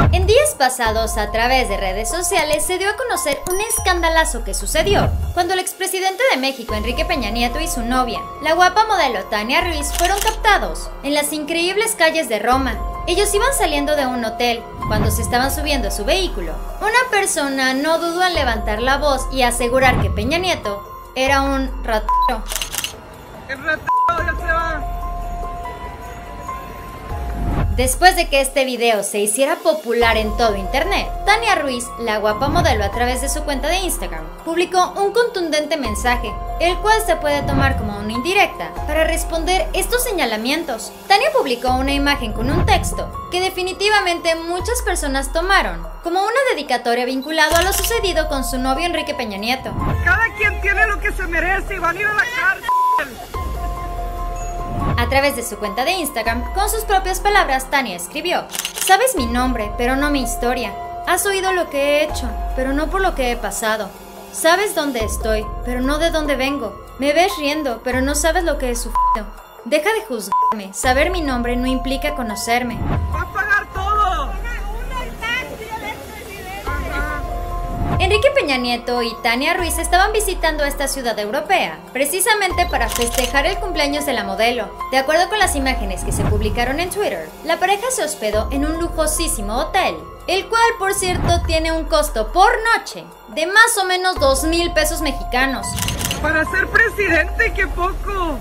En días pasados, a través de redes sociales, se dio a conocer un escandalazo que sucedió cuando el expresidente de México, Enrique Peña Nieto, y su novia, la guapa modelo Tania Ruiz, fueron captados en las increíbles calles de Roma. Ellos iban saliendo de un hotel cuando se estaban subiendo a su vehículo. Una persona no dudó en levantar la voz y asegurar que Peña Nieto era un ratero. ¡El ratero ya se va! Después de que este video se hiciera popular en todo internet, Tania Ruiz, la guapa modelo, a través de su cuenta de Instagram, publicó un contundente mensaje, el cual se puede tomar como una indirecta para responder estos señalamientos. Tania publicó una imagen con un texto que definitivamente muchas personas tomaron como una dedicatoria vinculado a lo sucedido con su novio Enrique Peña Nieto. Cada quien tiene lo que se merece y van a ir a la cárcel. A través de su cuenta de Instagram, con sus propias palabras, Tania escribió: "Sabes mi nombre, pero no mi historia. Has oído lo que he hecho, pero no por lo que he pasado. Sabes dónde estoy, pero no de dónde vengo. Me ves riendo, pero no sabes lo que he sufrido. Deja de juzgarme. Saber mi nombre no implica conocerme". ¡Va a pagar todo! Enrique Peña Nieto y Tania Ruiz estaban visitando esta ciudad europea, precisamente para festejar el cumpleaños de la modelo. De acuerdo con las imágenes que se publicaron en Twitter, la pareja se hospedó en un lujosísimo hotel, el cual, por cierto, tiene un costo por noche de más o menos 2,000 pesos mexicanos. Para ser presidente, ¡qué poco!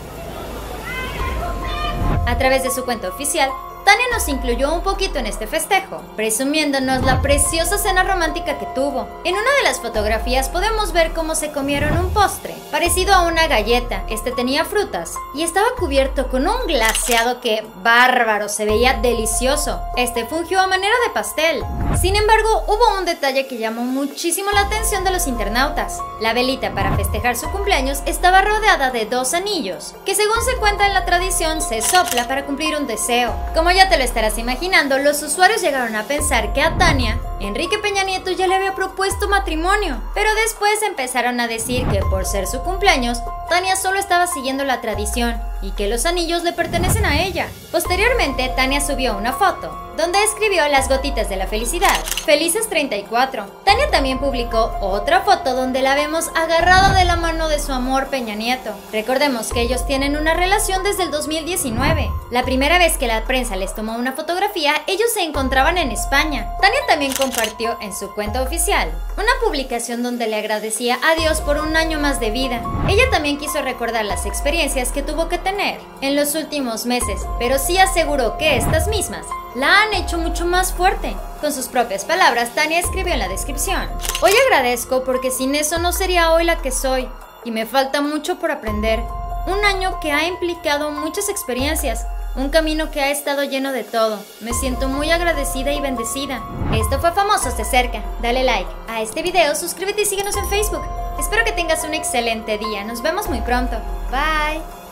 A través de su cuenta oficial, Tania nos incluyó un poquito en este festejo, presumiéndonos la preciosa cena romántica que tuvo. En una de las fotografías podemos ver cómo se comieron un postre, parecido a una galleta. Este tenía frutas y estaba cubierto con un glaseado que, bárbaro, se veía delicioso. Este fungió a manera de pastel. Sin embargo, hubo un detalle que llamó muchísimo la atención de los internautas. La velita para festejar su cumpleaños estaba rodeada de 2 anillos, que según se cuenta en la tradición se sopla para cumplir un deseo. Como ya te lo estarás imaginando, los usuarios llegaron a pensar que a Tania, Enrique Peña Nieto ya le había propuesto matrimonio, pero después empezaron a decir que por ser su cumpleaños, Tania solo estaba siguiendo la tradición y que los anillos le pertenecen a ella. Posteriormente, Tania subió una foto donde escribió las gotitas de la felicidad: "Felices 34". Tania también publicó otra foto donde la vemos agarrada de la mano de su amor Peña Nieto. Recordemos que ellos tienen una relación desde el 2019. La primera vez que la prensa les tomó una fotografía, ellos se encontraban en España. Tania también compartió en su cuenta oficial una publicación donde le agradecía a Dios por un año más de vida. Ella también quiso recordar las experiencias que tuvo que tener en los últimos meses, pero sí aseguró que estas mismas la han hecho mucho más fuerte. Con sus propias palabras, Tania escribió en la descripción: "Hoy agradezco porque sin eso no sería hoy la que soy y me falta mucho por aprender. Un año que ha implicado muchas experiencias, un camino que ha estado lleno de todo. Me siento muy agradecida y bendecida". Esto fue Famosos de Cerca. Dale like a este video, suscríbete y síguenos en Facebook. Espero que tengas un excelente día. Nos vemos muy pronto. Bye.